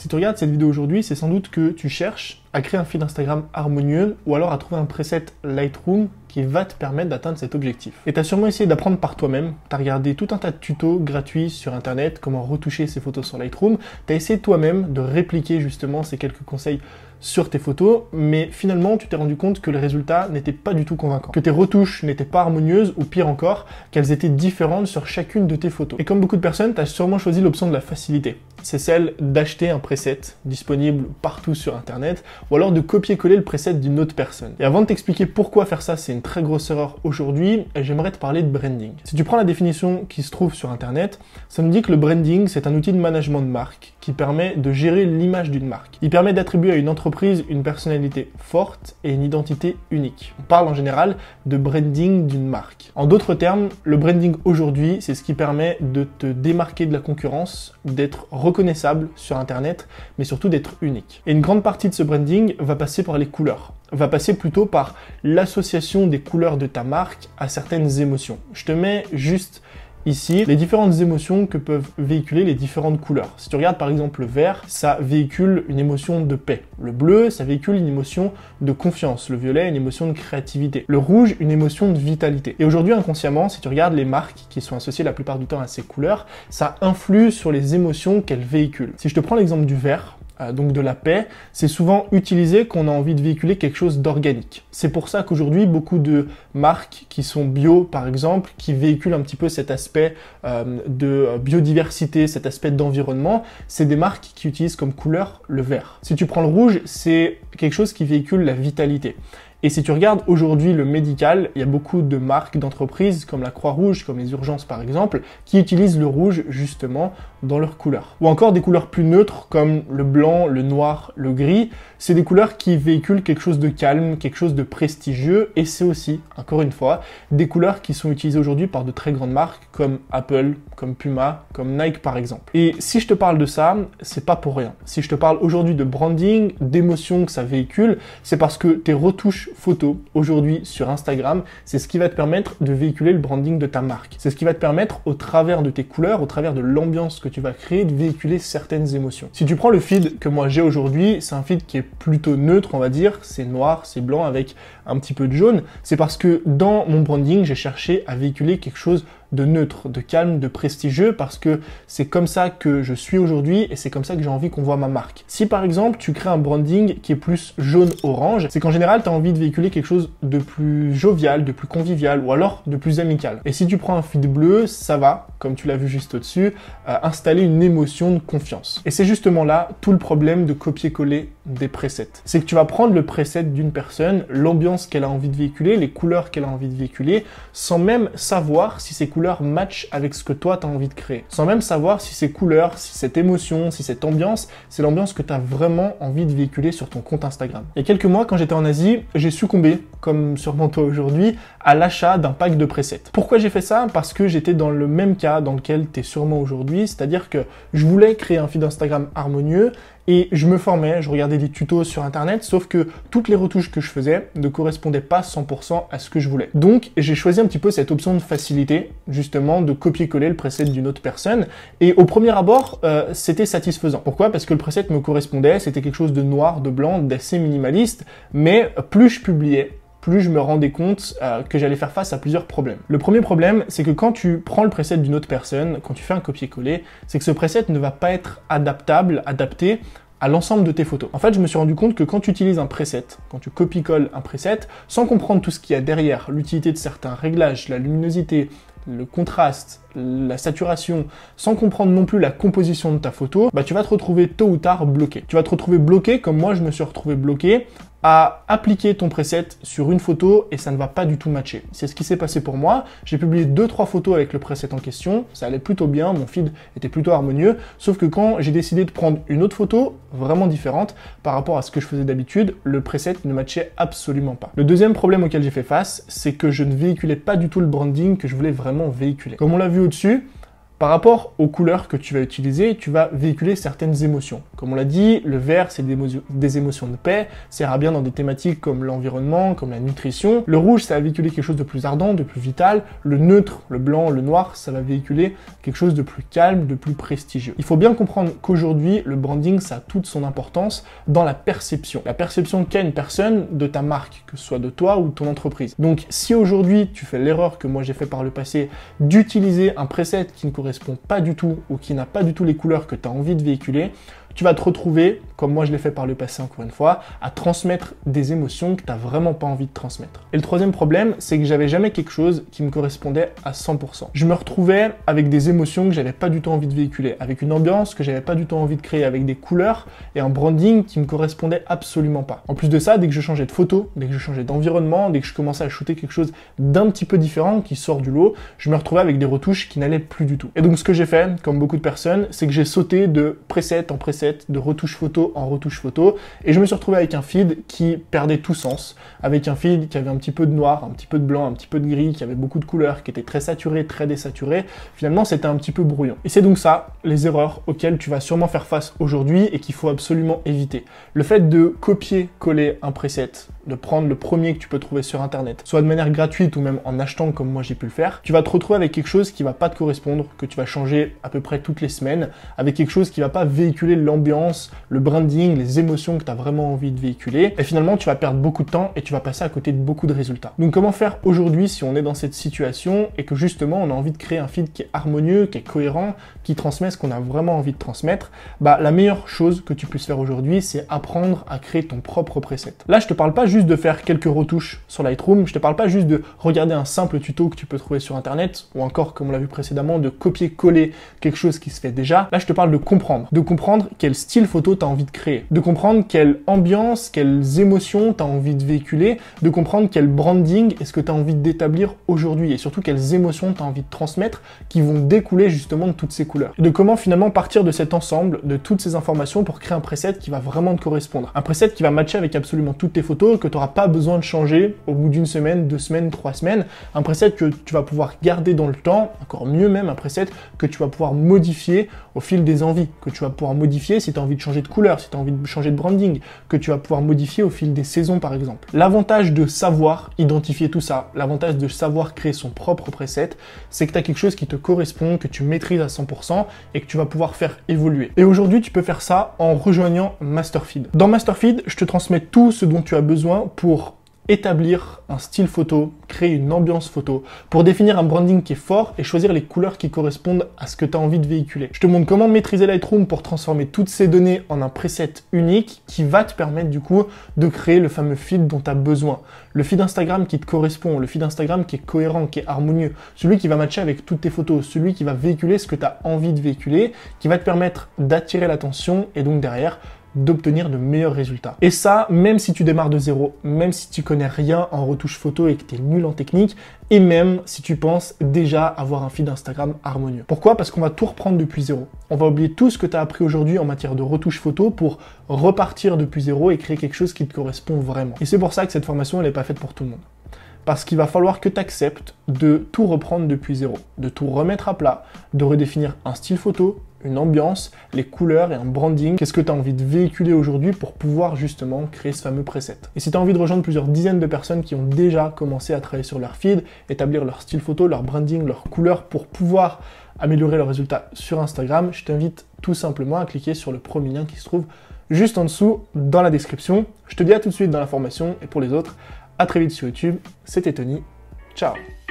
Si tu regardes cette vidéo aujourd'hui, c'est sans doute que tu cherches à créer un feed Instagram harmonieux ou alors à trouver un preset Lightroom qui va te permettre d'atteindre cet objectif. Et tu as sûrement essayé d'apprendre par toi-même, tu as regardé tout un tas de tutos gratuits sur internet, comment retoucher ses photos sur Lightroom, tu as essayé toi-même de répliquer justement ces quelques conseils sur tes photos, mais finalement tu t'es rendu compte que les résultats n'étaient pas du tout convaincants, que tes retouches n'étaient pas harmonieuses ou pire encore, qu'elles étaient différentes sur chacune de tes photos. Et comme beaucoup de personnes, tu as sûrement choisi l'option de la facilité. C'est celle d'acheter un preset disponible partout sur internet ou alors de copier-coller le preset d'une autre personne. Et avant de t'expliquer pourquoi faire ça, c'est une très grosse erreur aujourd'hui, j'aimerais te parler de branding. Si tu prends la définition qui se trouve sur internet, ça nous dit que le branding, c'est un outil de management de marque qui permet de gérer l'image d'une marque. Il permet d'attribuer à une entreprise une personnalité forte et une identité unique. On parle en général de branding d'une marque. En d'autres termes, le branding aujourd'hui, c'est ce qui permet de te démarquer de la concurrence, d'être reconnaissable sur internet, mais surtout d'être unique. Et une grande partie de ce branding va passer par les couleurs, va passer plutôt par l'association des couleurs de ta marque à certaines émotions. Je te mets juste ici les différentes émotions que peuvent véhiculer les différentes couleurs. Si tu regardes par exemple le vert, ça véhicule une émotion de paix. Le bleu, ça véhicule une émotion de confiance. Le violet, une émotion de créativité. Le rouge, une émotion de vitalité. Et aujourd'hui, inconsciemment, si tu regardes les marques qui sont associées la plupart du temps à ces couleurs, ça influe sur les émotions qu'elles véhiculent. Si je te prends l'exemple du vert, donc de la paix, c'est souvent utilisé quand on a envie de véhiculer quelque chose d'organique. C'est pour ça qu'aujourd'hui, beaucoup de marques qui sont bio, par exemple, qui véhiculent un petit peu cet aspect de biodiversité, cet aspect d'environnement, c'est des marques qui utilisent comme couleur le vert. Si tu prends le rouge, c'est quelque chose qui véhicule la vitalité. Et si tu regardes aujourd'hui le médical, il y a beaucoup de marques, d'entreprises comme la Croix-Rouge, comme les urgences par exemple, qui utilisent le rouge justement dans leurs couleurs. Ou encore des couleurs plus neutres comme le blanc, le noir, le gris. C'est des couleurs qui véhiculent quelque chose de calme, quelque chose de prestigieux. Et c'est aussi, encore une fois, des couleurs qui sont utilisées aujourd'hui par de très grandes marques comme Apple, comme Puma, comme Nike par exemple. Et si je te parle de ça, c'est pas pour rien. Si je te parle aujourd'hui de branding, d'émotions que ça véhicule, c'est parce que tes retouches photos aujourd'hui sur Instagram, c'est ce qui va te permettre de véhiculer le branding de ta marque. C'est ce qui va te permettre, au travers de tes couleurs, au travers de l'ambiance que tu vas créer, de véhiculer certaines émotions. Si tu prends le feed que moi j'ai aujourd'hui, c'est un feed qui est plutôt neutre, on va dire. C'est noir, c'est blanc avec un petit peu de jaune. C'est parce que dans mon branding, j'ai cherché à véhiculer quelque chose de neutre, de calme, de prestigieux, parce que c'est comme ça que je suis aujourd'hui et c'est comme ça que j'ai envie qu'on voit ma marque. Si par exemple tu crées un branding qui est plus jaune-orange, c'est qu'en général tu as envie de véhiculer quelque chose de plus jovial, de plus convivial ou alors de plus amical. Et si tu prends un feed bleu, ça va, comme tu l'as vu juste au-dessus, installer une émotion de confiance. Et c'est justement là tout le problème de copier-coller des presets. C'est que tu vas prendre le preset d'une personne, l'ambiance qu'elle a envie de véhiculer, les couleurs qu'elle a envie de véhiculer, sans même savoir si ces couleurs match avec ce que toi tu as envie de créer. Sans même savoir si ces couleurs, si cette émotion, si cette ambiance, c'est l'ambiance que tu as vraiment envie de véhiculer sur ton compte Instagram. Il y a quelques mois, quand j'étais en Asie, j'ai succombé, comme sûrement toi aujourd'hui, à l'achat d'un pack de presets. Pourquoi j'ai fait ça? Parce que j'étais dans le même cas dans lequel tu es sûrement aujourd'hui, c'est-à-dire que je voulais créer un feed Instagram harmonieux et je me formais, je regardais des tutos sur internet, sauf que toutes les retouches que je faisais ne correspondaient pas 100% à ce que je voulais. Donc j'ai choisi un petit peu cette option de facilité, justement de copier-coller le preset d'une autre personne, et au premier abord, c'était satisfaisant. Pourquoi? Parce que le preset me correspondait, c'était quelque chose de noir, de blanc, d'assez minimaliste, mais plus je publiais, plus je me rendais compte que j'allais faire face à plusieurs problèmes. Le premier problème, c'est que quand tu prends le preset d'une autre personne, quand tu fais un copier-coller, c'est que ce preset ne va pas être adapté à l'ensemble de tes photos. En fait, je me suis rendu compte que quand tu utilises un preset, quand tu copie-colles un preset, sans comprendre tout ce qu'il y a derrière, l'utilité de certains réglages, la luminosité, le contraste, la saturation, sans comprendre non plus la composition de ta photo, tu vas te retrouver tôt ou tard bloqué. Tu vas te retrouver bloqué comme moi je me suis retrouvé bloqué à appliquer ton preset sur une photo et ça ne va pas du tout matcher. C'est ce qui s'est passé pour moi. J'ai publié 2-3 photos avec le preset en question, ça allait plutôt bien, mon feed était plutôt harmonieux, sauf que quand j'ai décidé de prendre une autre photo vraiment différente par rapport à ce que je faisais d'habitude, le preset ne matchait absolument pas. Le deuxième problème auquel j'ai fait face, c'est que je ne véhiculais pas du tout le branding que je voulais vraiment véhiculer. Comme on l'a vu au-dessus, par rapport aux couleurs que tu vas utiliser, tu vas véhiculer certaines émotions. Comme on l'a dit, le vert, c'est des émotions de paix, ça ira bien dans des thématiques comme l'environnement, comme la nutrition. Le rouge, ça va véhiculer quelque chose de plus ardent, de plus vital. Le neutre, le blanc, le noir, ça va véhiculer quelque chose de plus calme, de plus prestigieux. Il faut bien comprendre qu'aujourd'hui, le branding, ça a toute son importance dans la perception. La perception qu'a une personne de ta marque, que ce soit de toi ou de ton entreprise. Donc, si aujourd'hui, tu fais l'erreur que moi j'ai fait par le passé, d'utiliser un preset qui ne correspond pas du tout ou qui n'a pas du tout les couleurs que tu as envie de véhiculer, tu vas te retrouver, comme moi je l'ai fait par le passé encore une fois, à transmettre des émotions que tu n'as vraiment pas envie de transmettre. Et le troisième problème, c'est que j'avais jamais quelque chose qui me correspondait à 100%. Je me retrouvais avec des émotions que j'avais pas du tout envie de véhiculer, avec une ambiance que j'avais pas du tout envie de créer, avec des couleurs et un branding qui me correspondait absolument pas. En plus de ça, dès que je changeais de photo, dès que je changeais d'environnement, dès que je commençais à shooter quelque chose d'un petit peu différent qui sort du lot, je me retrouvais avec des retouches qui n'allaient plus du tout. Et donc ce que j'ai fait, comme beaucoup de personnes, c'est que j'ai sauté de preset en preset, de retouche photo en retouche photo, et je me suis retrouvé avec un feed qui perdait tout sens, avec un feed qui avait un petit peu de noir, un petit peu de blanc, un petit peu de gris, qui avait beaucoup de couleurs, qui était très saturé, très désaturé. Finalement, c'était un petit peu brouillon. Et c'est donc ça, les erreurs auxquelles tu vas sûrement faire face aujourd'hui et qu'il faut absolument éviter. Le fait de copier-coller un preset, de prendre le premier que tu peux trouver sur internet, soit de manière gratuite ou même en achetant comme moi j'ai pu le faire, tu vas te retrouver avec quelque chose qui va pas te correspondre, que tu vas changer à peu près toutes les semaines, avec quelque chose qui va pas véhiculer l'ambiance, le branding, les émotions que tu as vraiment envie de véhiculer. Et finalement, tu vas perdre beaucoup de temps et tu vas passer à côté de beaucoup de résultats. Donc comment faire aujourd'hui si on est dans cette situation et que justement on a envie de créer un feed qui est harmonieux, qui est cohérent, qui transmet ce qu'on a vraiment envie de transmettre? La meilleure chose que tu puisses faire aujourd'hui, c'est apprendre à créer ton propre preset. Là, je te parle pas juste de faire quelques retouches sur Lightroom, je te parle pas juste de regarder un simple tuto que tu peux trouver sur internet ou encore, comme on l'a vu précédemment, de copier-coller quelque chose qui se fait déjà. Là, je te parle de comprendre quel style photo tu as envie de créer, de comprendre quelle ambiance, quelles émotions tu as envie de véhiculer, de comprendre quel branding est-ce que tu as envie d'établir aujourd'hui et surtout quelles émotions tu as envie de transmettre qui vont découler justement de toutes ces couleurs. Et de comment finalement partir de cet ensemble, de toutes ces informations pour créer un preset qui va vraiment te correspondre. Un preset qui va matcher avec absolument toutes tes photos, que tu n'auras pas besoin de changer au bout d'une semaine, 2 semaines, 3 semaines. Un preset que tu vas pouvoir garder dans le temps, encore mieux même un preset que tu vas pouvoir modifier au fil des envies, que tu vas pouvoir modifier si tu as envie de changer de couleur, si tu as envie de changer de branding, que tu vas pouvoir modifier au fil des saisons par exemple. L'avantage de savoir identifier tout ça, l'avantage de savoir créer son propre preset, c'est que tu as quelque chose qui te correspond, que tu maîtrises à 100% et que tu vas pouvoir faire évoluer. Et aujourd'hui, tu peux faire ça en rejoignant Masterfeed. Dans Masterfeed, je te transmets tout ce dont tu as besoin pour établir un style photo, créer une ambiance photo, pour définir un branding qui est fort et choisir les couleurs qui correspondent à ce que tu as envie de véhiculer. Je te montre comment maîtriser Lightroom pour transformer toutes ces données en un preset unique qui va te permettre du coup de créer le fameux feed dont tu as besoin. Le feed Instagram qui te correspond, le feed Instagram qui est cohérent, qui est harmonieux, celui qui va matcher avec toutes tes photos, celui qui va véhiculer ce que tu as envie de véhiculer, qui va te permettre d'attirer l'attention et donc derrière d'obtenir de meilleurs résultats. Et ça, même si tu démarres de zéro, même si tu connais rien en retouche photo et que tu es nul en technique, et même si tu penses déjà avoir un feed Instagram harmonieux. Pourquoi? Parce qu'on va tout reprendre depuis zéro. On va oublier tout ce que tu as appris aujourd'hui en matière de retouche photo pour repartir depuis zéro et créer quelque chose qui te correspond vraiment. Et c'est pour ça que cette formation, elle n'est pas faite pour tout le monde. Parce qu'il va falloir que tu acceptes de tout reprendre depuis zéro, de tout remettre à plat, de redéfinir un style photo, une ambiance, les couleurs et un branding. Qu'est-ce que tu as envie de véhiculer aujourd'hui pour pouvoir justement créer ce fameux preset. Et si tu as envie de rejoindre plusieurs dizaines de personnes qui ont déjà commencé à travailler sur leur feed, établir leur style photo, leur branding, leurs couleurs pour pouvoir améliorer leurs résultats sur Instagram, je t'invite tout simplement à cliquer sur le premier lien qui se trouve juste en dessous dans la description. Je te dis à tout de suite dans la formation et pour les autres, à très vite sur YouTube. C'était Tony. Ciao.